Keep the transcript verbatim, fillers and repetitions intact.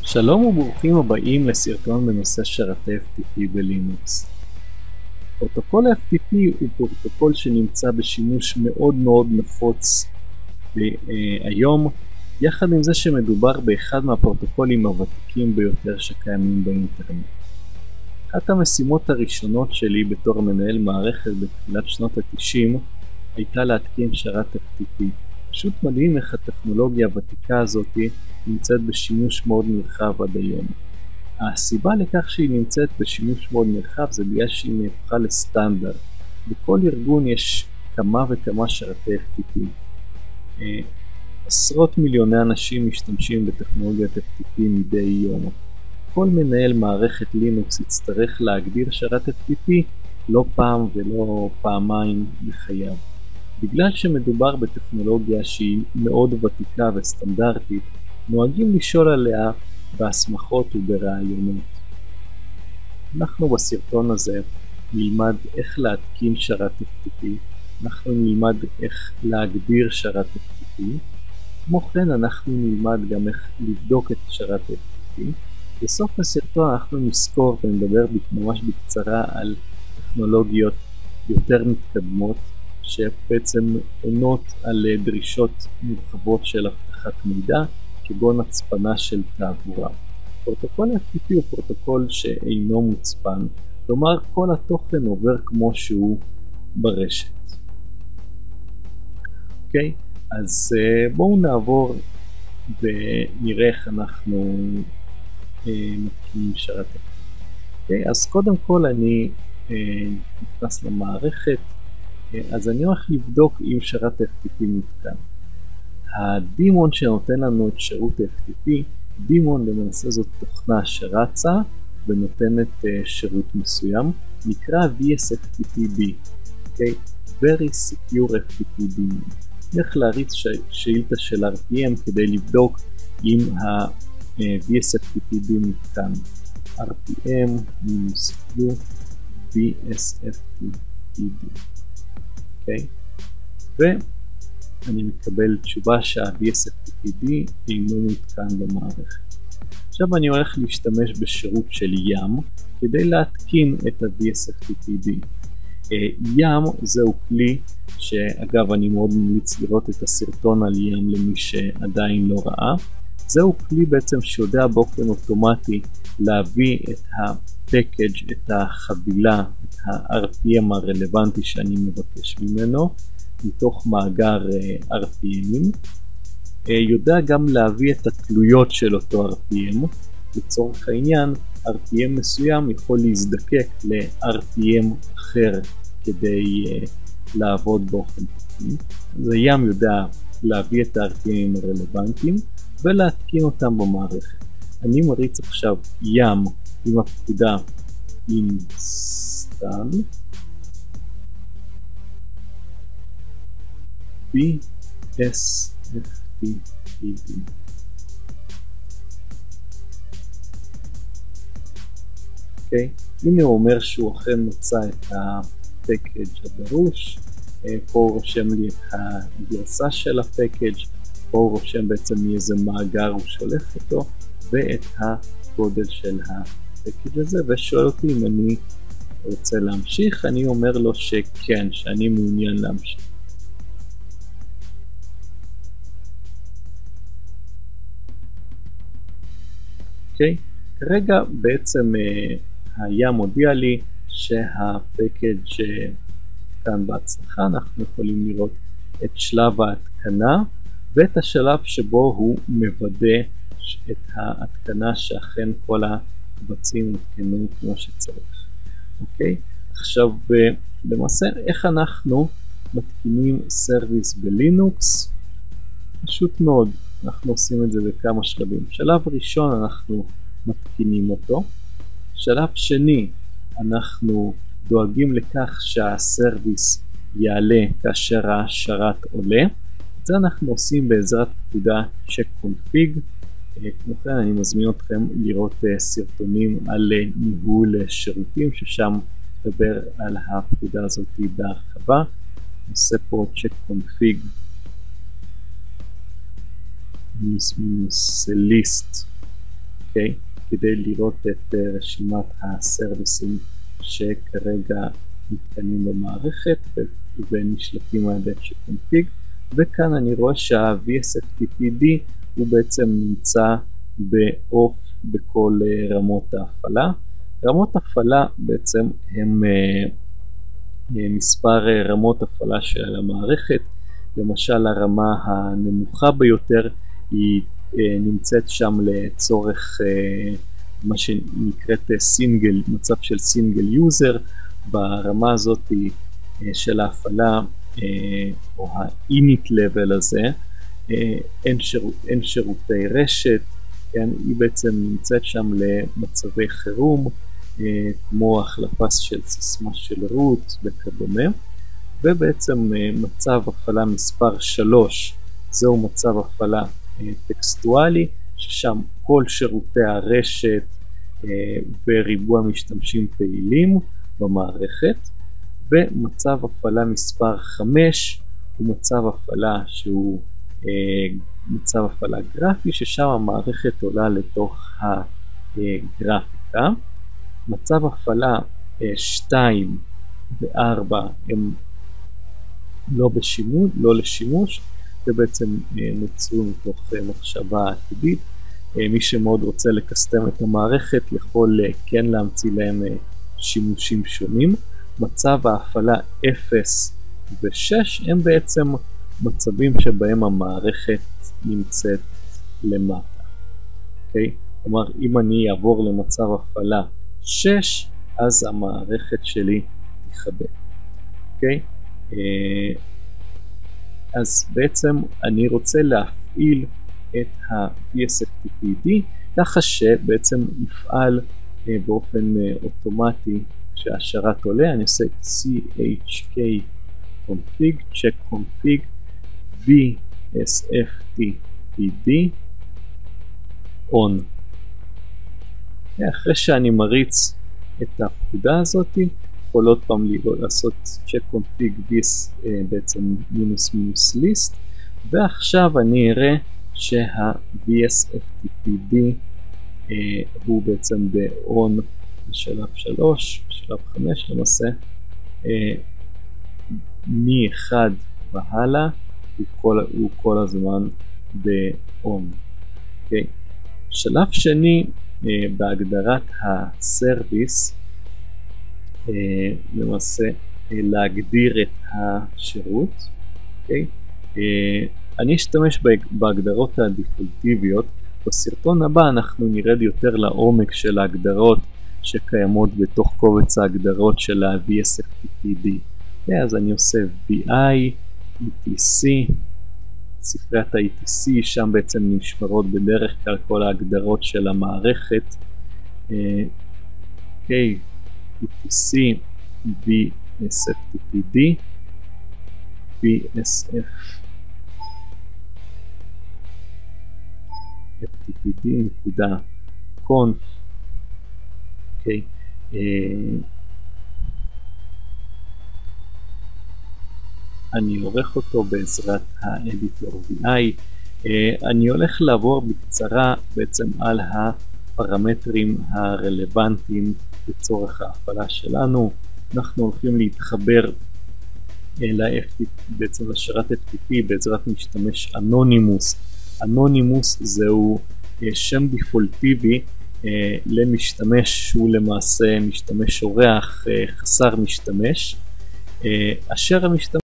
שלום וברוכים הבאים לסרטון בנושא שרתי אף טי פי בלינוקס. פרוטוקול אף טי פי הוא פרוטוקול שנמצא בשימוש מאוד מאוד נפוץ היום, יחד עם זה שמדובר באחד מהפרוטוקולים הוותיקים ביותר שקיימים באינטרנט. אחת המשימות הראשונות שלי בתור מנהל מערכת בתחילת שנות ה-תשעים הייתה להתקין שרת אף טי פי. פשוט מדהים איך הטכנולוגיה הוותיקה הזאת נמצאת בשימוש מאוד נרחב עד היום. הסיבה לכך שהיא נמצאת בשימוש מאוד נרחב זה בגלל שהיא נהפכה לסטנדרט. בכל ארגון יש כמה וכמה שרתי אף טי פי. עשרות מיליוני אנשים משתמשים בטכנולוגיית אף טי פי מדי יום. כל מנהל מערכת לינוקס יצטרך להגדיר שרת אף טי פי לא פעם ולא פעמיים בחייו. בגלל שמדובר בטכנולוגיה שהיא מאוד ותיקה וסטנדרטית, נוהגים לשאול עליה בהסמכות וברעיונות. אנחנו בסרטון הזה נלמד איך להתקין שרת אף טי פי, אנחנו נלמד איך להגדיר שרת אף טי פי, כמו כן אנחנו נלמד גם איך לבדוק את שרת אף טי פי. בסוף הסרטון אנחנו נזכור ונדבר ממש בקצרה על טכנולוגיות יותר מתקדמות שבעצם עונות על דרישות מורחבות של אבטחת מידע, כגון הצפנה של תעבורה. פרוטוקול אף טי פי הוא פרוטוקול שאינו מוצפן, כלומר כל התוכן עובר כמו שהוא ברשת. אוקיי, אז בואו נעבור ונראה איך אנחנו מתקינים שרת אף טי פי. אוקיי, אז קודם כל אני נכנס למערכת, אז אני הולך לבדוק אם שרת אף טי פי מותקן. הדימון שנותן לנו את שירות אף טי פי, דימון למעשה זאת תוכנה שרצה ונותנת uh, שירות מסוים, נקרא וי אס אף טי פי בי, okay? Very Secure אף טי פי Daemon. נלך להריץ ש... שאילתה של אר פי אם כדי לבדוק אם ה-וי אס אף טי פי בי מותקן. אר פי אם -q וי אס אף טי פי בי. אוקיי? ואני מקבל תשובה שה-וי אס אף טי פי בי אינו מותקן במערכת. עכשיו אני הולך להשתמש בשירות של ים כדי להתקין את ה-וי אס אף טי פי בי. ים זהו כלי שאגב אני מאוד ממליץ לראות את הסרטון על ים למי שעדיין לא ראה. זהו כלי בעצם שיודע באופן אוטומטי להביא את הפקאג', את החבילה, את ה-אר פי אם הרלוונטי שאני מבקש ממנו מתוך מאגר אר פי אם. יודע גם להביא את התלויות של אותו אר פי אם. לצורך העניין אר פי אם מסוים יכול להזדקק ל-אר פי אם אחר כדי uh, לעבוד באופן תקין. אז הים יודע להביא את ה-אר פי אם הרלוונטיים ולהתקין אותם במערכת. אני מריץ עכשיו ים עם הפקודה install וי אס אף טי פי בי. אוקיי, הנה הוא אומר שהוא אכן מצא את הפקאג' הדרוש. פה הוא רושם לי את הגרסה של הפקאג', פה הוא רושם בעצם מאיזה מאגר הוא שולח אותו ואת הגודל של הפקאג' הזה, ושואל אותי אם אני רוצה להמשיך. אני אומר לו שכן, שאני מעוניין להמשיך. אוקיי, כרגע בעצם הים הודיע לי שהפקאג' כאן בהצלחה. אנחנו יכולים לראות את שלב ההתקנה ואת השלב שבו הוא מוודא את ההתקנה שאכן כל הקבצים הותקנו כמו שצריך. אוקיי, עכשיו למעשה איך אנחנו מתקינים סרוויס בלינוקס? פשוט מאוד, אנחנו עושים את זה בכמה שלבים. שלב ראשון אנחנו מתקינים אותו. שלב שני אנחנו דואגים לכך שהסרוויס יעלה כאשר השרת עולה. את זה אנחנו עושים בעזרת פקודה check config. כמו כן אני מזמין אתכם לראות סרטונים על ניהול שירותים ששם נדבר על הפקודה הזאת בהרחבה. נעשה פה check config minus minus list אוקיי? כדי לראות את רשימת הסרוויסים שכרגע מתקנים במערכת ונשלטים על ידי checkconfig, וכאן אני רואה שה-וי אס אף טי פי די הוא בעצם נמצא באוף בכל רמות ההפעלה. רמות הפעלה בעצם הם מספר רמות הפעלה של המערכת. למשל הרמה הנמוכה ביותר היא נמצאת שם לצורך מה שנקראת סינגל, מצב של סינגל יוזר. ברמה הזאת של ההפעלה או ה-init level הזה אין, שירות, אין שירותי רשת, כן? היא בעצם נמצאת שם למצבי חירום כמו החלפה של סיסמה של רוט וכדומה. ובעצם מצב הפעלה מספר שלוש זהו מצב הפעלה טקסטואלי, ששם כל שירותי הרשת וריבוע משתמשים פעילים במערכת. ומצב הפעלה מספר חמש הוא מצב הפעלה שהוא מצב הפעלה גרפי, ששם המערכת עולה לתוך הגרפיקה. מצב הפעלה שתיים ו-ארבע הם לא בשימוש, לא לשימוש, ובעצם נוצרו מתוך מחשבה עתידית. מי שמאוד רוצה לקסטם את המערכת יכול כן להמציא להם שימושים שונים. מצב ההפעלה אפס ו-שש הם בעצם מצבים שבהם המערכת נמצאת למטה. אוקיי? כלומר, אם אני אעבור למצב הפעלה שש, אז המערכת שלי תכבה. אוקיי? אז בעצם אני רוצה להפעיל את ה-וי אס אף טי פי די ככה שבעצם יפעל באופן אוטומטי כשהשרת עולה. אני עושה chkconfig checkconfig וי אס אף טי פי די on. אחרי שאני מריץ את הפקודה הזאת, יכול עוד פעם לעשות checkconfig vis בעצם מינוס מינוס list, ועכשיו אני אראה שה-וי אס אף טי פי די אה, הוא בעצם ב-on בשלב שלוש, בשלב חמש למעשה, אה, מ-אחד והלאה הוא כל, הוא כל הזמן ב-on. אוקיי? שלב שני, אה, בהגדרת הסרוויס, אה, למעשה אה, להגדיר את השירות. אוקיי? אה, אני אשתמש בהגדרות הדפולטיביות. בסרטון הבא אנחנו נרד יותר לעומק של ההגדרות שקיימות בתוך קובץ ההגדרות של ה-וי אס אף טי פי די. Okay, אז אני עושה וי איי, אי טי סי, ספריית ה-אי טי סי, שם בעצם נשמרות בדרך כלל כל ההגדרות של המערכת. אוקיי, okay, אי טי סי, וי אס אף טי פי די, וי אס אף טי פי די נקודה קונף. אוקיי, אני עורך אותו בעזרת האדיטור וי איי. אני הולך לעבור בקצרה בעצם על הפרמטרים הרלוונטיים לצורך ההפעלה שלנו. אנחנו הולכים להתחבר בעצם לשרת אף טי פי בעזרת משתמש אנונימוס. אנונימוס זהו שם דפולטיבי למשתמש שהוא למעשה משתמש אורח חסר משתמש, אשר המשתמש